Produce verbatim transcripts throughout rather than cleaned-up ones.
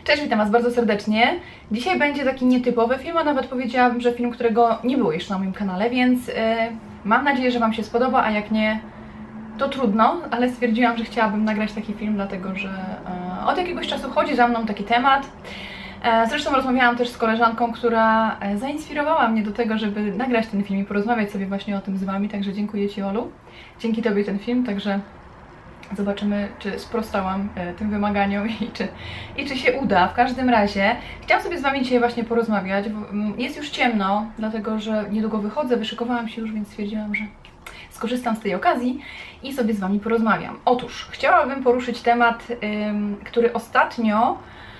Cześć, witam Was bardzo serdecznie. Dzisiaj będzie taki nietypowy film, a nawet powiedziałabym, że film, którego nie było jeszcze na moim kanale, więc yy, mam nadzieję, że Wam się spodoba, a jak nie, to trudno, ale stwierdziłam, że chciałabym nagrać taki film, dlatego że yy, od jakiegoś czasu chodzi za mną taki temat. Yy, zresztą rozmawiałam też z koleżanką, która yy, zainspirowała mnie do tego, żeby nagrać ten film i porozmawiać sobie właśnie o tym z Wami, także dziękuję Ci, Olu. Dzięki Tobie ten film, także zobaczymy, czy sprostałam e, tym wymaganiom i czy, i czy się uda. W każdym razie chciałam sobie z Wami dzisiaj właśnie porozmawiać. Jest już ciemno, dlatego że niedługo wychodzę, wyszykowałam się już, więc stwierdziłam, że skorzystam z tej okazji i sobie z Wami porozmawiam. Otóż chciałabym poruszyć temat, ym, który ostatnio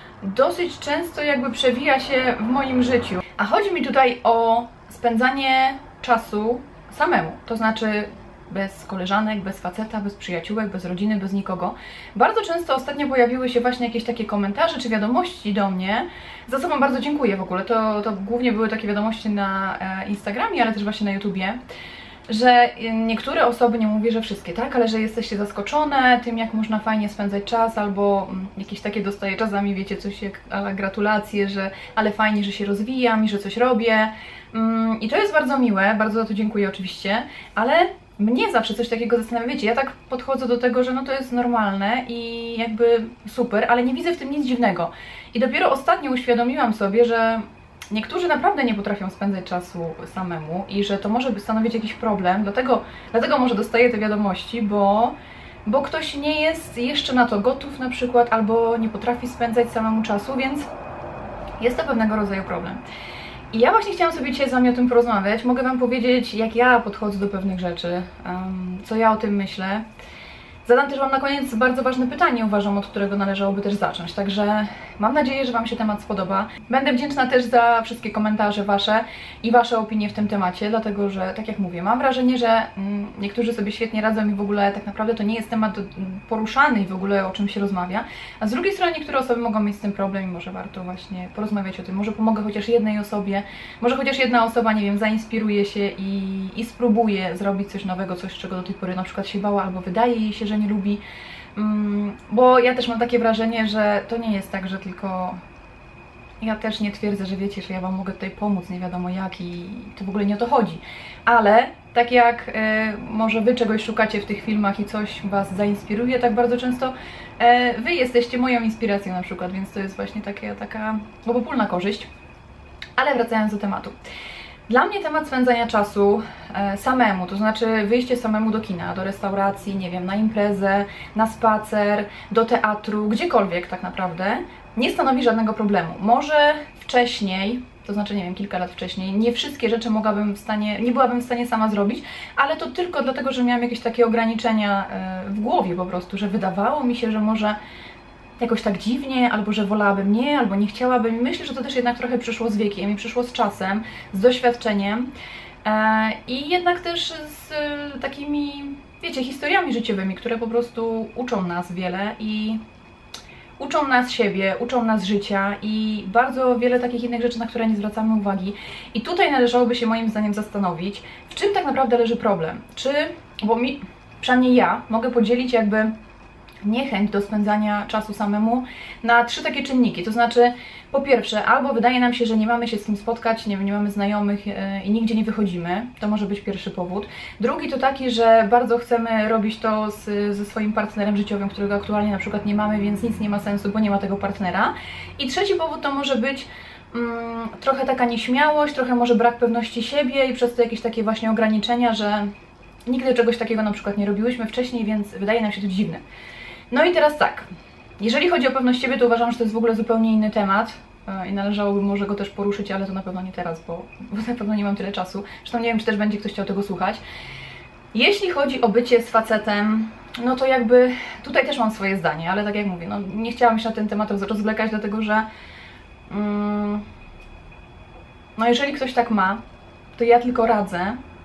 dosyć często jakby przewija się w moim życiu. A chodzi mi tutaj o spędzanie czasu samemu, to znaczy bez koleżanek, bez faceta, bez przyjaciółek, bez rodziny, bez nikogo. Bardzo często ostatnio pojawiły się właśnie jakieś takie komentarze czy wiadomości do mnie, za co Wam bardzo dziękuję w ogóle. To, to głównie były takie wiadomości na e, Instagramie, ale też właśnie na YouTubie, że niektóre osoby, nie mówię, że wszystkie, tak, ale że jesteście zaskoczone tym, jak można fajnie spędzać czas, albo jakieś takie dostaję czasami, wiecie, coś jak ale gratulacje, że ale fajnie, że się rozwijam i że coś robię. I to jest bardzo miłe, bardzo za to dziękuję oczywiście, ale mnie zawsze coś takiego zastanawia, wiecie, ja tak podchodzę do tego, że no to jest normalne i jakby super, ale nie widzę w tym nic dziwnego. I dopiero ostatnio uświadomiłam sobie, że niektórzy naprawdę nie potrafią spędzać czasu samemu i że to może stanowić jakiś problem, dlatego, dlatego może dostaję te wiadomości, bo, bo ktoś nie jest jeszcze na to gotów na przykład, albo nie potrafi spędzać samemu czasu, więc jest to pewnego rodzaju problem. I ja właśnie chciałam sobie dzisiaj z Wami o tym porozmawiać. Mogę Wam powiedzieć, jak ja podchodzę do pewnych rzeczy, um, co ja o tym myślę. Zadam też Wam na koniec bardzo ważne pytanie, uważam, od którego należałoby też zacząć. Także mam nadzieję, że Wam się temat spodoba. Będę wdzięczna też za wszystkie komentarze Wasze i Wasze opinie w tym temacie, dlatego że, tak jak mówię, mam wrażenie, że mm, niektórzy sobie świetnie radzą i w ogóle tak naprawdę to nie jest temat poruszany i w ogóle o czym się rozmawia. A z drugiej strony niektóre osoby mogą mieć z tym problem i może warto właśnie porozmawiać o tym. Może pomogę chociaż jednej osobie, może chociaż jedna osoba, nie wiem, zainspiruje się i, i spróbuje zrobić coś nowego, coś, czego do tej pory na przykład się bała albo wydaje jej się, że nie lubi, bo ja też mam takie wrażenie, że to nie jest tak, że tylko ja też nie twierdzę, że wiecie, że ja Wam mogę tutaj pomóc, nie wiadomo jak i to w ogóle nie o to chodzi, ale tak jak y, może Wy czegoś szukacie w tych filmach i coś Was zainspiruje, tak bardzo często y, Wy jesteście moją inspiracją na przykład, więc to jest właśnie takie, taka obopólna korzyść. Ale wracając do tematu. Dla mnie temat spędzania czasu e, samemu, to znaczy wyjście samemu do kina, do restauracji, nie wiem, na imprezę, na spacer, do teatru, gdziekolwiek tak naprawdę, nie stanowi żadnego problemu. Może wcześniej, to znaczy nie wiem, kilka lat wcześniej, nie wszystkie rzeczy mogłabym w stanie, nie byłabym w stanie sama zrobić, ale to tylko dlatego, że miałam jakieś takie ograniczenia e, w głowie po prostu, że wydawało mi się, że może jakoś tak dziwnie, albo że wolałabym nie, albo nie chciałabym. Myślę, że to też jednak trochę przyszło z wiekiem i przyszło z czasem, z doświadczeniem e, i jednak też z e, takimi, wiecie, historiami życiowymi, które po prostu uczą nas wiele i uczą nas siebie, uczą nas życia i bardzo wiele takich innych rzeczy, na które nie zwracamy uwagi. I tutaj należałoby się moim zdaniem zastanowić, w czym tak naprawdę leży problem. Czy, bo mi, przynajmniej ja, mogę podzielić jakby niechęć do spędzania czasu samemu na trzy takie czynniki, to znaczy po pierwsze, albo wydaje nam się, że nie mamy się z kim spotkać, nie, nie mamy znajomych yy, i nigdzie nie wychodzimy, to może być pierwszy powód. Drugi to taki, że bardzo chcemy robić to z, ze swoim partnerem życiowym, którego aktualnie na przykład nie mamy, więc nic nie ma sensu, bo nie ma tego partnera. I trzeci powód to może być mm, trochę taka nieśmiałość, trochę może brak pewności siebie i przez to jakieś takie właśnie ograniczenia, że nigdy czegoś takiego na przykład nie robiłyśmy wcześniej, więc wydaje nam się to dziwne. No i teraz tak, jeżeli chodzi o pewność siebie, to uważam, że to jest w ogóle zupełnie inny temat yy, i należałoby może go też poruszyć, ale to na pewno nie teraz, bo, bo na pewno nie mam tyle czasu. Zresztą nie wiem, czy też będzie ktoś chciał tego słuchać. Jeśli chodzi o bycie z facetem, no to jakby tutaj też mam swoje zdanie, ale tak jak mówię, no nie chciałam się na ten temat rozwlekać, dlatego że yy, no jeżeli ktoś tak ma, to ja tylko radzę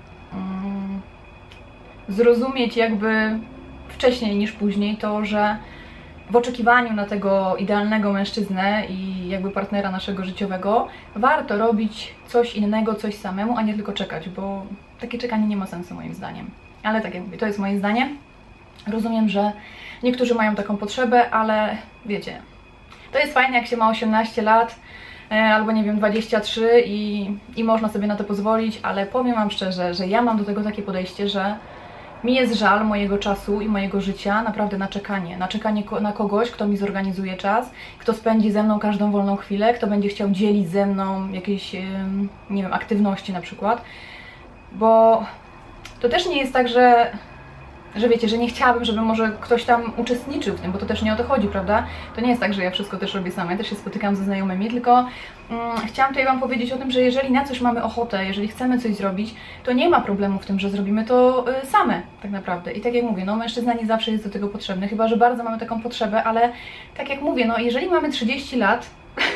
yy, zrozumieć jakby wcześniej niż później to, że w oczekiwaniu na tego idealnego mężczyznę i jakby partnera naszego życiowego warto robić coś innego, coś samemu, a nie tylko czekać, bo takie czekanie nie ma sensu moim zdaniem. Ale tak jak mówię, to jest moje zdanie. Rozumiem, że niektórzy mają taką potrzebę, ale wiecie, To jest fajne, jak się ma osiemnaście lat, albo nie wiem, dwadzieścia trzy i, i można sobie na to pozwolić, ale powiem Wam szczerze, że ja mam do tego takie podejście, że mi jest żal mojego czasu i mojego życia naprawdę na czekanie. Na czekanie na kogoś, kto mi zorganizuje czas, kto spędzi ze mną każdą wolną chwilę, kto będzie chciał dzielić ze mną jakieś, nie wiem, aktywności na przykład. Bo to też nie jest tak, że, że wiecie, że nie chciałabym, żeby może ktoś tam uczestniczył w tym, bo to też nie o to chodzi, prawda? To nie jest tak, że ja wszystko też robię sama, ja też się spotykam ze znajomymi, tylko mm, chciałam tutaj Wam powiedzieć o tym, że jeżeli na coś mamy ochotę, jeżeli chcemy coś zrobić, to nie ma problemu w tym, że zrobimy to y, same tak naprawdę. I tak jak mówię, no mężczyzna nie zawsze jest do tego potrzebny, chyba że bardzo mamy taką potrzebę, ale tak jak mówię, no jeżeli mamy trzydzieści lat,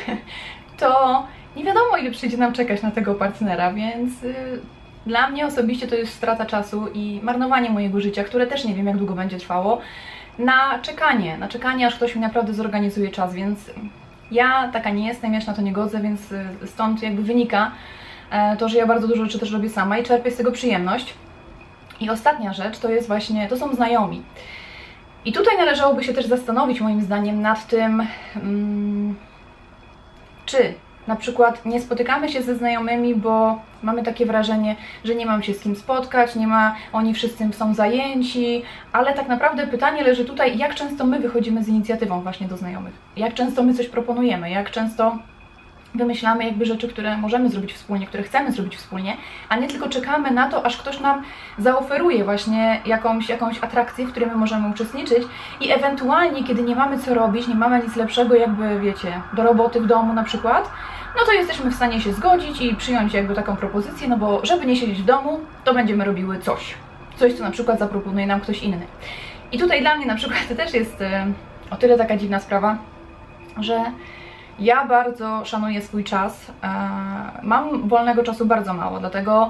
to nie wiadomo, ile przyjdzie nam czekać na tego partnera, więc... Y, Dla mnie osobiście to jest strata czasu i marnowanie mojego życia, które też nie wiem, jak długo będzie trwało, na czekanie, na czekanie, aż ktoś mi naprawdę zorganizuje czas, więc ja taka nie jestem, ja się na to nie godzę, więc stąd jakby wynika to, że ja bardzo dużo rzeczy też robię sama i czerpię z tego przyjemność. I ostatnia rzecz to jest właśnie, to są znajomi. I tutaj należałoby się też zastanowić moim zdaniem nad tym, hmm, czy na przykład nie spotykamy się ze znajomymi, bo mamy takie wrażenie, że nie mam się z kim spotkać, nie ma, oni wszyscy są zajęci, ale tak naprawdę pytanie leży tutaj, jak często my wychodzimy z inicjatywą właśnie do znajomych, jak często my coś proponujemy, jak często wymyślamy jakby rzeczy, które możemy zrobić wspólnie, które chcemy zrobić wspólnie, a nie tylko czekamy na to, aż ktoś nam zaoferuje właśnie jakąś, jakąś atrakcję, w której my możemy uczestniczyć i ewentualnie, kiedy nie mamy co robić, nie mamy nic lepszego jakby, wiecie, do roboty w domu na przykład, no to jesteśmy w stanie się zgodzić i przyjąć jakby taką propozycję, no bo żeby nie siedzieć w domu, to będziemy robiły coś, coś, co na przykład zaproponuje nam ktoś inny. I tutaj dla mnie na przykład to też jest o tyle taka dziwna sprawa, że ja bardzo szanuję swój czas, mam wolnego czasu bardzo mało, dlatego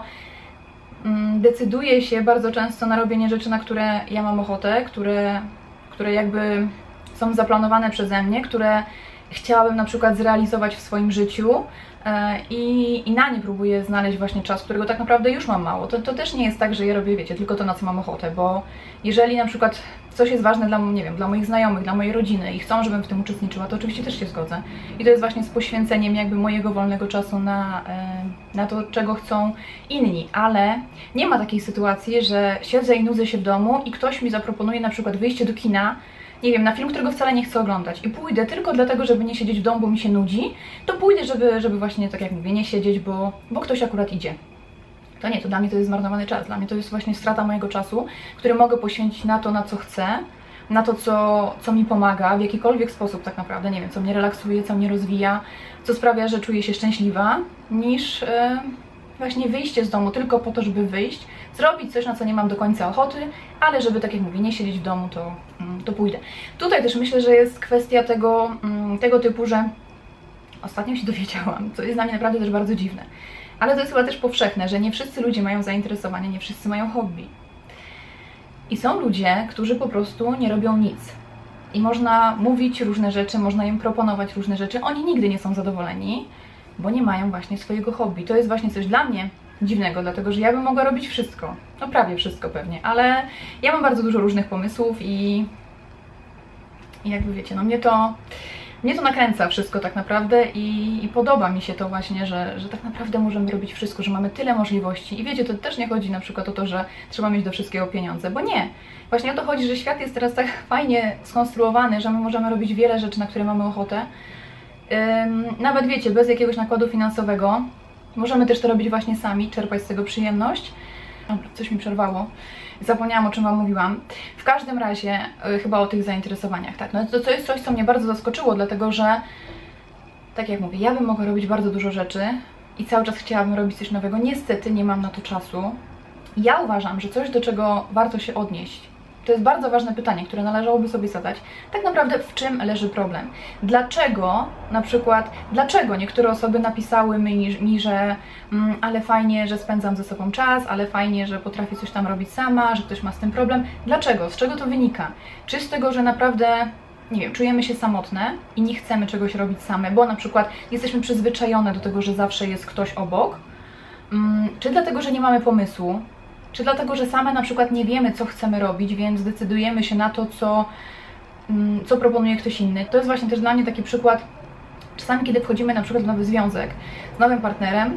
decyduję się bardzo często na robienie rzeczy, na które ja mam ochotę, które, które jakby są zaplanowane przeze mnie, które chciałabym na przykład zrealizować w swoim życiu i, i na nie próbuję znaleźć właśnie czas, którego tak naprawdę już mam mało. To, to też nie jest tak, że ja robię, wiecie, tylko to, na co mam ochotę, bo jeżeli na przykład coś jest ważne dla, nie wiem, dla moich znajomych, dla mojej rodziny i chcą, żebym w tym uczestniczyła, to oczywiście też się zgodzę. I to jest właśnie z poświęceniem jakby mojego wolnego czasu na, na to, czego chcą inni, ale nie ma takiej sytuacji, że siedzę i nudzę się w domu i ktoś mi zaproponuje na przykład wyjście do kina, nie wiem, na film, którego wcale nie chcę oglądać i pójdę tylko dlatego, żeby nie siedzieć w domu, bo mi się nudzi, to pójdę, żeby, żeby właśnie, tak jak mówię, nie siedzieć, bo, bo ktoś akurat idzie. To nie, to dla mnie to jest zmarnowany czas, dla mnie to jest właśnie strata mojego czasu, który mogę poświęcić na to, na co chcę, na to, co, co mi pomaga w jakikolwiek sposób tak naprawdę, nie wiem, co mnie relaksuje, co mnie rozwija, co sprawia, że czuję się szczęśliwa, niż... Yy... właśnie wyjście z domu tylko po to, żeby wyjść, zrobić coś, na co nie mam do końca ochoty, ale żeby, tak jak mówię, nie siedzieć w domu, to, to pójdę. Tutaj też myślę, że jest kwestia tego, tego typu, że ostatnio się dowiedziałam, co jest dla mnie naprawdę też bardzo dziwne, ale to jest chyba też powszechne, że nie wszyscy ludzie mają zainteresowania, nie wszyscy mają hobby. I są ludzie, którzy po prostu nie robią nic. I można mówić różne rzeczy, można im proponować różne rzeczy, oni nigdy nie są zadowoleni, bo nie mają właśnie swojego hobby. To jest właśnie coś dla mnie dziwnego, dlatego że ja bym mogła robić wszystko, no prawie wszystko pewnie, ale ja mam bardzo dużo różnych pomysłów i, i jakby wiecie, no mnie to, mnie to nakręca wszystko tak naprawdę i, i podoba mi się to właśnie, że, że tak naprawdę możemy robić wszystko, że mamy tyle możliwości i wiecie, to też nie chodzi na przykład o to, że trzeba mieć do wszystkiego pieniądze, bo nie. Właśnie o to chodzi, że świat jest teraz tak fajnie skonstruowany, że my możemy robić wiele rzeczy, na które mamy ochotę. Nawet wiecie, bez jakiegoś nakładu finansowego. Możemy też to robić właśnie sami, czerpać z tego przyjemność. Dobra, coś mi przerwało. Zapomniałam, o czym Wam mówiłam. W każdym razie yy, chyba o tych zainteresowaniach, tak. No to, to jest coś, co mnie bardzo zaskoczyło, dlatego że tak jak mówię, ja bym mogła robić bardzo dużo rzeczy i cały czas chciałabym robić coś nowego. Niestety nie mam na to czasu. Ja uważam, że coś, do czego warto się odnieść, to jest bardzo ważne pytanie, które należałoby sobie zadać. Tak naprawdę w czym leży problem? Dlaczego, na przykład, dlaczego niektóre osoby napisały mi, mi że mm, ale fajnie, że spędzam ze sobą czas, ale fajnie, że potrafię coś tam robić sama, że ktoś ma z tym problem. Dlaczego? Z czego to wynika? Czy z tego, że naprawdę, nie wiem, czujemy się samotne i nie chcemy czegoś robić same, bo na przykład jesteśmy przyzwyczajone do tego, że zawsze jest ktoś obok? Mm, czy dlatego, że nie mamy pomysłu? Czy dlatego, że same na przykład nie wiemy, co chcemy robić, więc decydujemy się na to, co co proponuje ktoś inny. To jest właśnie też dla mnie taki przykład, czasami kiedy wchodzimy na przykład w nowy związek z nowym partnerem,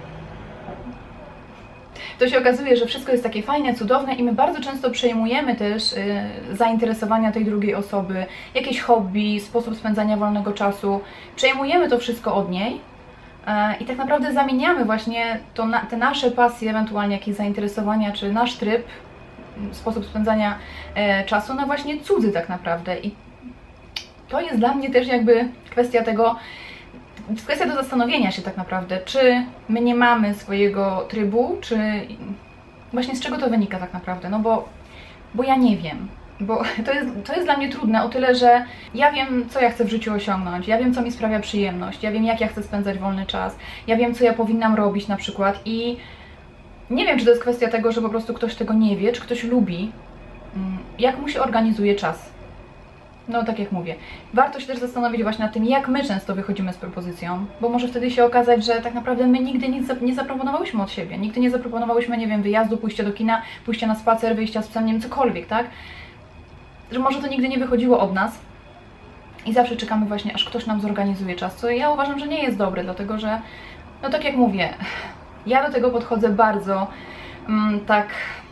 to się okazuje, że wszystko jest takie fajne, cudowne i my bardzo często przejmujemy też y, zainteresowania tej drugiej osoby, jakieś hobby, sposób spędzania wolnego czasu. Przejmujemy to wszystko od niej y, i tak naprawdę zamieniamy właśnie to na, te nasze pasje, ewentualnie jakieś zainteresowania, czy nasz tryb, sposób spędzania y, czasu na właśnie cudzy tak naprawdę. I to jest dla mnie też jakby kwestia tego, kwestia do zastanowienia się tak naprawdę, czy my nie mamy swojego trybu, czy właśnie z czego to wynika tak naprawdę, no bo, bo ja nie wiem, bo to jest, to jest dla mnie trudne o tyle, że ja wiem, co ja chcę w życiu osiągnąć, ja wiem, co mi sprawia przyjemność, ja wiem, jak ja chcę spędzać wolny czas, ja wiem, co ja powinnam robić na przykład i nie wiem, czy to jest kwestia tego, że po prostu ktoś tego nie wie, czy ktoś lubi, jak mu się organizuje czas. No tak jak mówię, warto się też zastanowić właśnie nad tym, jak my często wychodzimy z propozycją, bo może wtedy się okazać, że tak naprawdę my nigdy nic nie zaproponowałyśmy od siebie, nigdy nie zaproponowałyśmy, nie wiem, wyjazdu, pójścia do kina, pójścia na spacer, wyjścia z psem, nie wiem, cokolwiek, tak? Że może to nigdy nie wychodziło od nas i zawsze czekamy właśnie, aż ktoś nam zorganizuje czas, co ja uważam, że nie jest dobre, dlatego że, no tak jak mówię, ja do tego podchodzę bardzo mm, tak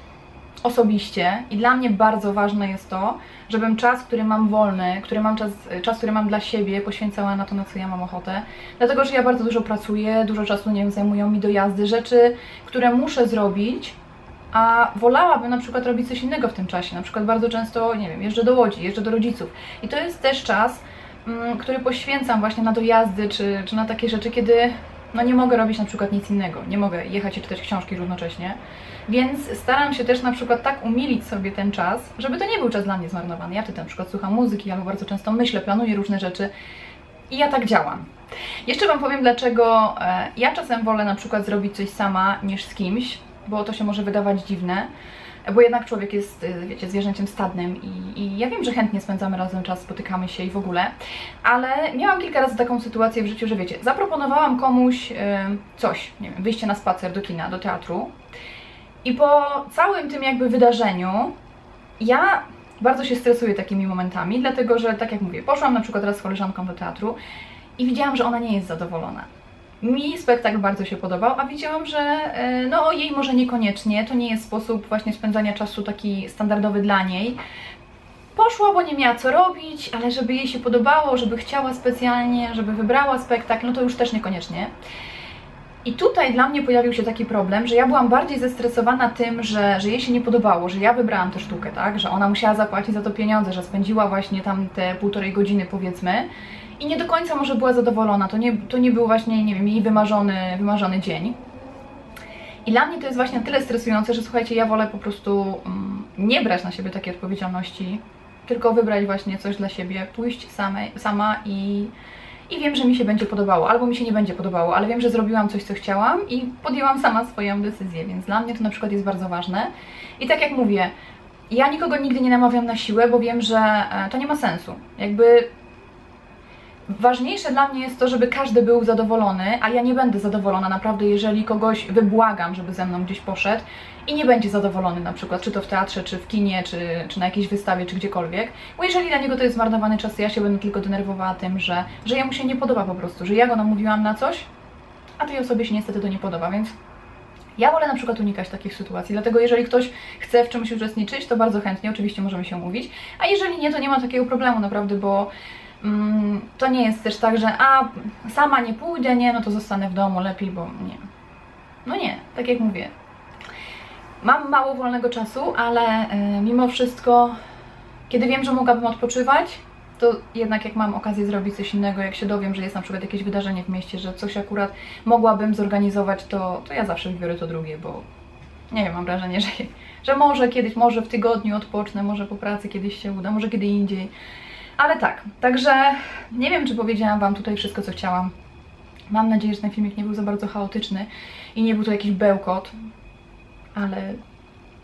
osobiście i dla mnie bardzo ważne jest to, żebym czas, który mam wolny, który mam czas, czas, który mam dla siebie, poświęcała na to, na co ja mam ochotę. Dlatego, że ja bardzo dużo pracuję, dużo czasu, nie wiem, zajmują mi dojazdy, rzeczy, które muszę zrobić, a wolałabym na przykład robić coś innego w tym czasie. Na przykład bardzo często, nie wiem, jeżdżę do Łodzi, jeżdżę do rodziców. I to jest też czas, mm, który poświęcam właśnie na dojazdy, czy, czy na takie rzeczy, kiedy no nie mogę robić na przykład nic innego, nie mogę jechać i czytać książki równocześnie, więc staram się też na przykład tak umilić sobie ten czas, żeby to nie był czas dla mnie zmarnowany. Ja wtedy na przykład słucham muzyki, albo bardzo często myślę, planuję różne rzeczy i ja tak działam. Jeszcze Wam powiem, dlaczego e, ja czasem wolę na przykład zrobić coś sama niż z kimś, bo to się może wydawać dziwne, bo jednak człowiek jest, wiecie, zwierzęciem stadnym i, i ja wiem, że chętnie spędzamy razem czas, spotykamy się i w ogóle, ale miałam kilka razy taką sytuację w życiu, że wiecie, zaproponowałam komuś y, coś, nie wiem, wyjście na spacer do kina, do teatru i po całym tym jakby wydarzeniu ja bardzo się stresuję takimi momentami, dlatego że, tak jak mówię, poszłam na przykład raz z koleżanką do teatru i widziałam, że ona nie jest zadowolona. Mi spektakl bardzo się podobał, a widziałam, że no jej może niekoniecznie, to nie jest sposób właśnie spędzania czasu taki standardowy dla niej. Poszła, bo nie miała co robić, ale żeby jej się podobało, żeby chciała specjalnie, żeby wybrała spektakl, no to już też niekoniecznie. I tutaj dla mnie pojawił się taki problem, że ja byłam bardziej zestresowana tym, że, że jej się nie podobało, że ja wybrałam tę sztukę, tak, że ona musiała zapłacić za to pieniądze, że spędziła właśnie tam te półtorej godziny, powiedzmy, i nie do końca może była zadowolona, to nie, to nie był właśnie, nie wiem, jej wymarzony, wymarzony dzień. I dla mnie to jest właśnie tyle stresujące, że słuchajcie, ja wolę po prostu um, nie brać na siebie takiej odpowiedzialności, tylko wybrać właśnie coś dla siebie, pójść same, sama i, i wiem, że mi się będzie podobało, albo mi się nie będzie podobało, ale wiem, że zrobiłam coś, co chciałam i podjęłam sama swoją decyzję, więc dla mnie to na przykład jest bardzo ważne. I tak jak mówię, ja nikogo nigdy nie namawiam na siłę, bo wiem, że e, to nie ma sensu. Jakby ważniejsze dla mnie jest to, żeby każdy był zadowolony, a ja nie będę zadowolona naprawdę, jeżeli kogoś wybłagam, żeby ze mną gdzieś poszedł i nie będzie zadowolony na przykład, czy to w teatrze, czy w kinie, czy, czy na jakiejś wystawie, czy gdziekolwiek, bo jeżeli dla niego to jest zmarnowany czas, ja się będę tylko denerwowała tym, że, że jemu się nie podoba po prostu, że ja go namówiłam na coś, a tej osobie się niestety to nie podoba, więc ja wolę na przykład unikać takich sytuacji, dlatego jeżeli ktoś chce w czymś uczestniczyć, to bardzo chętnie, oczywiście możemy się umówić, a jeżeli nie, to nie ma takiego problemu naprawdę, bo mm, to nie jest też tak, że a sama nie pójdę, nie, no to zostanę w domu lepiej, bo nie. No nie, tak jak mówię, mam mało wolnego czasu, ale y, mimo wszystko, kiedy wiem, że mogłabym odpoczywać, to jednak jak mam okazję zrobić coś innego, jak się dowiem, że jest na przykład jakieś wydarzenie w mieście, że coś akurat mogłabym zorganizować, to, to ja zawsze wybiorę to drugie, bo nie wiem, mam wrażenie, że, że może kiedyś, może w tygodniu odpocznę, może po pracy kiedyś się uda, może kiedy indziej. Ale tak, także nie wiem, czy powiedziałam Wam tutaj wszystko, co chciałam. Mam nadzieję, że ten filmik nie był za bardzo chaotyczny i nie był to jakiś bełkot, ale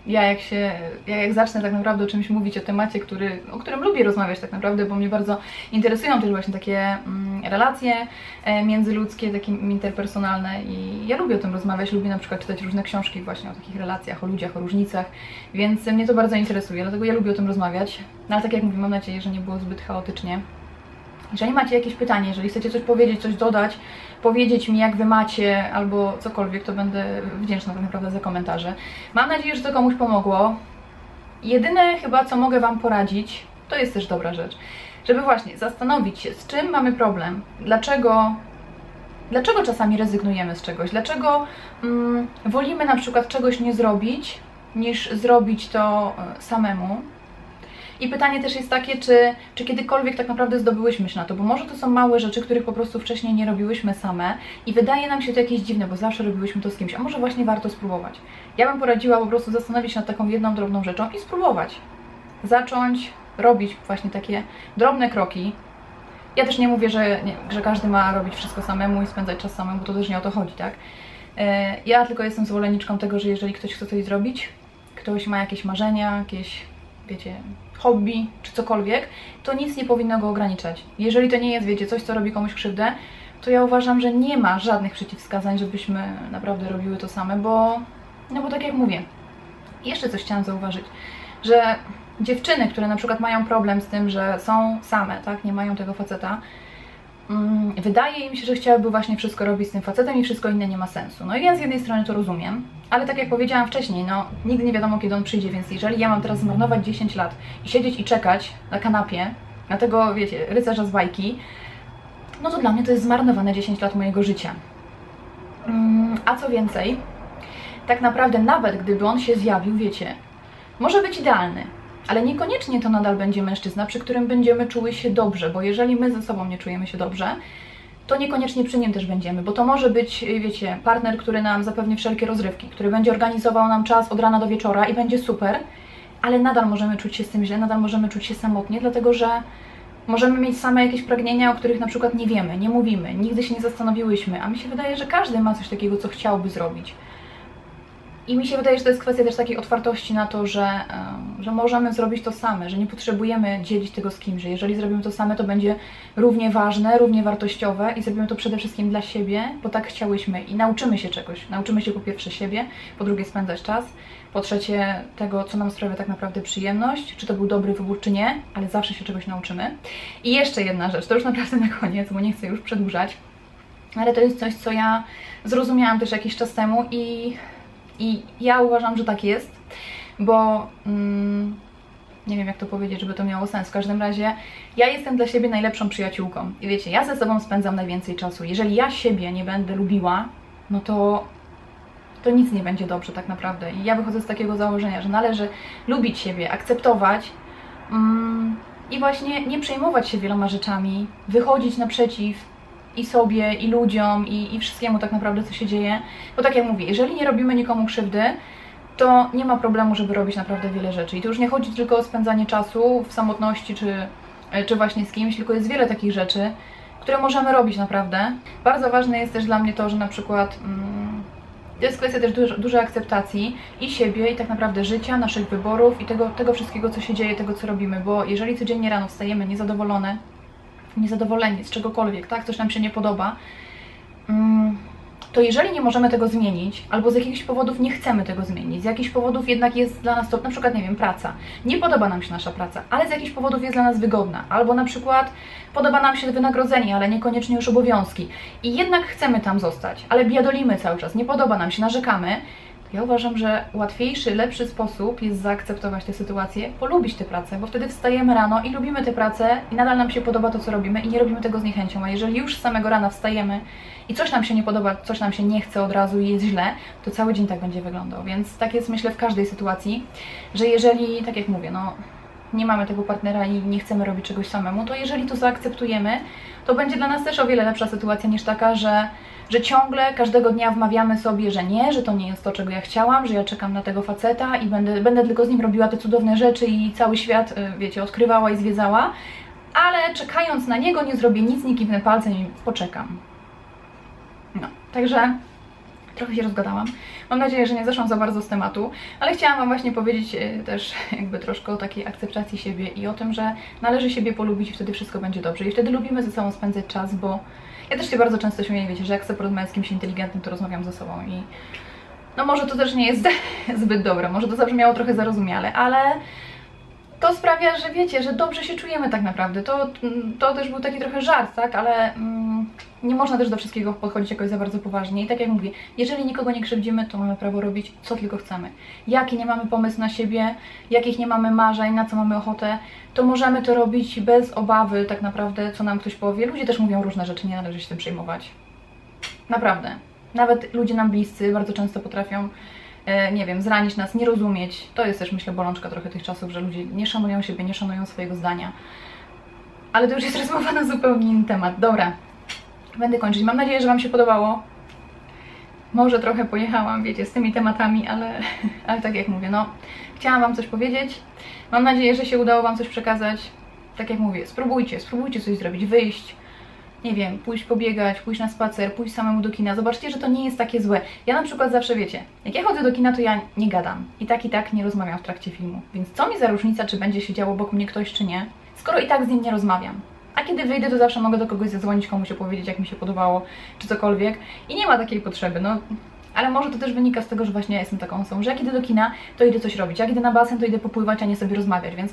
ja jak się, ja jak zacznę tak naprawdę o czymś mówić, o temacie, który, o którym lubię rozmawiać tak naprawdę, bo mnie bardzo interesują też właśnie takie mm, relacje e, międzyludzkie, takie interpersonalne i ja lubię o tym rozmawiać, lubię na przykład czytać różne książki właśnie o takich relacjach, o ludziach, o różnicach, więc mnie to bardzo interesuje, dlatego ja lubię o tym rozmawiać, no ale tak jak mówię, mam nadzieję, że nie było zbyt chaotycznie. Jeżeli macie jakieś pytanie, jeżeli chcecie coś powiedzieć, coś dodać, powiedzieć mi jak wy macie albo cokolwiek, to będę wdzięczna tak naprawdę za komentarze. Mam nadzieję, że to komuś pomogło. Jedyne chyba co mogę wam poradzić, to jest też dobra rzecz, żeby właśnie zastanowić się, z czym mamy problem, dlaczego, dlaczego czasami rezygnujemy z czegoś, dlaczego mm, wolimy na przykład czegoś nie zrobić, niż zrobić to samemu. I pytanie też jest takie, czy, czy kiedykolwiek tak naprawdę zdobyłyśmy się na to, bo może to są małe rzeczy, których po prostu wcześniej nie robiłyśmy same i wydaje nam się to jakieś dziwne, bo zawsze robiłyśmy to z kimś, a może właśnie warto spróbować. Ja bym poradziła po prostu zastanowić się nad taką jedną drobną rzeczą i spróbować. Zacząć robić właśnie takie drobne kroki. Ja też nie mówię, że, nie, że każdy ma robić wszystko samemu i spędzać czas samemu, bo to też nie o to chodzi, tak? Ja tylko jestem zwolenniczką tego, że jeżeli ktoś chce coś zrobić, ktoś ma jakieś marzenia, jakieś, wiecie, hobby czy cokolwiek, to nic nie powinno go ograniczać. Jeżeli to nie jest, wiecie, coś, co robi komuś krzywdę, to ja uważam, że nie ma żadnych przeciwwskazań, żebyśmy naprawdę robiły to same, bo, no bo tak jak mówię, jeszcze coś chciałam zauważyć, że dziewczyny, które na przykład mają problem z tym, że są same, tak, nie mają tego faceta, um, wydaje im się, że chciałyby właśnie wszystko robić z tym facetem i wszystko inne nie ma sensu. No i ja z jednej strony to rozumiem, ale tak jak powiedziałam wcześniej, no nigdy nie wiadomo, kiedy on przyjdzie, więc jeżeli ja mam teraz zmarnować dziesięć lat i siedzieć i czekać na kanapie, na tego, wiecie, rycerza z bajki, no to dla mnie to jest zmarnowane dziesięć lat mojego życia. Um, a co więcej, tak naprawdę nawet gdyby on się zjawił, wiecie, może być idealny, ale niekoniecznie to nadal będzie mężczyzna, przy którym będziemy czuły się dobrze, bo jeżeli my ze sobą nie czujemy się dobrze, to niekoniecznie przy nim też będziemy, bo to może być, wiecie, partner, który nam zapewni wszelkie rozrywki, który będzie organizował nam czas od rana do wieczora i będzie super, ale nadal możemy czuć się z tym źle, nadal możemy czuć się samotnie, dlatego że możemy mieć same jakieś pragnienia, o których na przykład nie wiemy, nie mówimy, nigdy się nie zastanowiłyśmy, a mi się wydaje, że każdy ma coś takiego, co chciałby zrobić. I mi się wydaje, że to jest kwestia też takiej otwartości na to, że, że możemy zrobić to same, że nie potrzebujemy dzielić tego z kimś, że jeżeli zrobimy to same, to będzie równie ważne, równie wartościowe i zrobimy to przede wszystkim dla siebie, bo tak chciałyśmy i nauczymy się czegoś. Nauczymy się po pierwsze siebie, po drugie spędzać czas, po trzecie tego, co nam sprawia tak naprawdę przyjemność, czy to był dobry wybór, czy nie, ale zawsze się czegoś nauczymy. I jeszcze jedna rzecz, to już naprawdę na koniec, bo nie chcę już przedłużać, ale to jest coś, co ja zrozumiałam też jakiś czas temu i I ja uważam, że tak jest, bo mm, nie wiem jak to powiedzieć, żeby to miało sens. W każdym razie ja jestem dla siebie najlepszą przyjaciółką. I wiecie, ja ze sobą spędzam najwięcej czasu. Jeżeli ja siebie nie będę lubiła, no to, to nic nie będzie dobrze tak naprawdę. I ja wychodzę z takiego założenia, że należy lubić siebie, akceptować mm, i właśnie nie przejmować się wieloma rzeczami, wychodzić naprzeciw i sobie, i ludziom, i, i wszystkiemu tak naprawdę, co się dzieje. Bo tak jak mówię, jeżeli nie robimy nikomu krzywdy, to nie ma problemu, żeby robić naprawdę wiele rzeczy. I to już nie chodzi tylko o spędzanie czasu w samotności, czy, czy właśnie z kimś, tylko jest wiele takich rzeczy, które możemy robić naprawdę. Bardzo ważne jest też dla mnie to, że na przykład mm, to jest kwestia też duż, dużej akceptacji i siebie, i tak naprawdę życia, naszych wyborów, i tego, tego wszystkiego, co się dzieje, tego, co robimy. Bo jeżeli codziennie rano wstajemy niezadowolone, niezadowoleni z czegokolwiek, tak, coś nam się nie podoba, to jeżeli nie możemy tego zmienić, albo z jakichś powodów nie chcemy tego zmienić, z jakichś powodów jednak jest dla nas to, na przykład, nie wiem, praca, nie podoba nam się nasza praca, ale z jakichś powodów jest dla nas wygodna, albo na przykład podoba nam się wynagrodzenie, ale niekoniecznie już obowiązki i jednak chcemy tam zostać, ale biadolimy cały czas, nie podoba nam się, narzekamy. Ja uważam, że łatwiejszy, lepszy sposób jest zaakceptować tę sytuację, polubić tę pracę, bo wtedy wstajemy rano i lubimy tę pracę i nadal nam się podoba to, co robimy i nie robimy tego z niechęcią, a jeżeli już z samego rana wstajemy i coś nam się nie podoba, coś nam się nie chce od razu i jest źle, to cały dzień tak będzie wyglądał, więc tak jest, myślę, w każdej sytuacji, że jeżeli, tak jak mówię, no nie mamy tego partnera i nie chcemy robić czegoś samemu, to jeżeli to zaakceptujemy, to będzie dla nas też o wiele lepsza sytuacja niż taka, że że ciągle, każdego dnia wmawiamy sobie, że nie, że to nie jest to, czego ja chciałam, że ja czekam na tego faceta i będę, będę tylko z nim robiła te cudowne rzeczy i cały świat, wiecie, odkrywała i zwiedzała, ale czekając na niego nie zrobię nic, nie kiwnę palcem i poczekam. No, także Trochę się rozgadałam. Mam nadzieję, że nie zeszłam za bardzo z tematu, ale chciałam Wam właśnie powiedzieć też jakby troszkę o takiej akceptacji siebie i o tym, że należy siebie polubić i wtedy wszystko będzie dobrze. I wtedy lubimy ze sobą spędzać czas, bo ja też się bardzo często śmieję, wiecie, że jak chcę porozmawiać z kimś inteligentnym, to rozmawiam ze sobą i no może to też nie jest zbyt dobre, może to zabrzmiało trochę zarozumiale, ale to sprawia, że wiecie, że dobrze się czujemy tak naprawdę. To, to też był taki trochę żart, tak, ale mm, nie można też do wszystkiego podchodzić jakoś za bardzo poważnie. I tak jak mówię, jeżeli nikogo nie krzywdzimy, to mamy prawo robić co tylko chcemy. Jaki nie mamy pomysł na siebie, jakich nie mamy marzeń, na co mamy ochotę, to możemy to robić bez obawy tak naprawdę, co nam ktoś powie. Ludzie też mówią różne rzeczy, nie należy się tym przejmować. Naprawdę. Nawet ludzie nam bliscy bardzo często potrafią, e, nie wiem, zranić nas, nie rozumieć. To jest też, myślę, bolączka trochę tych czasów, że ludzie nie szanują siebie, nie szanują swojego zdania. Ale to już jest rozmowa na zupełnie inny temat. Dobra, będę kończyć. Mam nadzieję, że Wam się podobało. Może trochę pojechałam, wiecie, z tymi tematami, ale, ale tak jak mówię, no, chciałam Wam coś powiedzieć. Mam nadzieję, że się udało Wam coś przekazać. Tak jak mówię, spróbujcie, spróbujcie coś zrobić, wyjść. Nie wiem, pójść pobiegać, pójść na spacer, pójść samemu do kina. Zobaczcie, że to nie jest takie złe. Ja na przykład zawsze, wiecie, jak ja chodzę do kina, to ja nie gadam. I tak i tak nie rozmawiam w trakcie filmu. Więc co mi za różnica, czy będzie się działo obok mnie ktoś, czy nie, skoro i tak z nim nie rozmawiam. A kiedy wyjdę, to zawsze mogę do kogoś zadzwonić, komuś opowiedzieć, jak mi się podobało, czy cokolwiek. I nie ma takiej potrzeby, no. Ale może to też wynika z tego, że właśnie ja jestem taką osobą, że jak idę do kina, to idę coś robić. Jak idę na basen, to idę popływać, a nie sobie rozmawiać, więc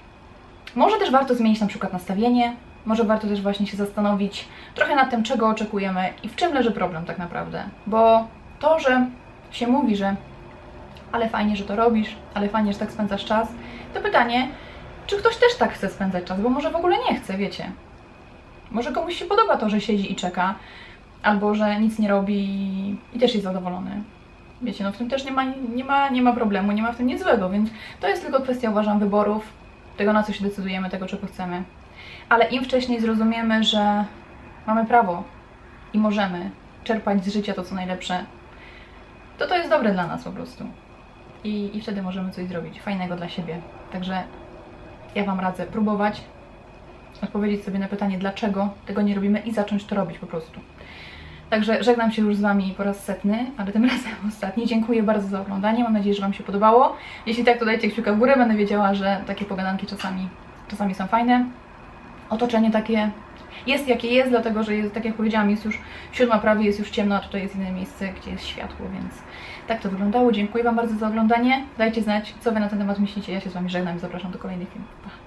może też warto zmienić na przykład nastawienie. Może warto też właśnie się zastanowić trochę nad tym, czego oczekujemy i w czym leży problem tak naprawdę. Bo to, że się mówi, że ale fajnie, że to robisz, ale fajnie, że tak spędzasz czas, to pytanie, czy ktoś też tak chce spędzać czas, bo może w ogóle nie chce, wiecie. Może komuś się podoba to, że siedzi i czeka, albo że nic nie robi i też jest zadowolony. Wiecie, no w tym też nie ma, nie ma, nie ma problemu, nie ma w tym nic złego, więc to jest tylko kwestia, uważam, wyborów, tego, na co się decydujemy, tego, czego chcemy. Ale im wcześniej zrozumiemy, że mamy prawo i możemy czerpać z życia to, co najlepsze, to to jest dobre dla nas po prostu. I, i wtedy możemy coś zrobić fajnego dla siebie. Także ja Wam radzę próbować, odpowiedzieć sobie na pytanie, dlaczego tego nie robimy i zacząć to robić po prostu. Także żegnam się już z Wami po raz setny, ale tym razem ostatni. Dziękuję bardzo za oglądanie, mam nadzieję, że Wam się podobało. Jeśli tak, to dajcie kciuka w górę, będę wiedziała, że takie pogadanki czasami, czasami są fajne. Otoczenie takie jest jakie jest, dlatego że jest, tak jak powiedziałam, jest już siódma prawie, jest już ciemno, a tutaj jest inne miejsce, gdzie jest światło, więc tak to wyglądało. Dziękuję Wam bardzo za oglądanie. Dajcie znać, co Wy na ten temat myślicie. Ja się z Wami żegnam i zapraszam do kolejnych filmów. Pa!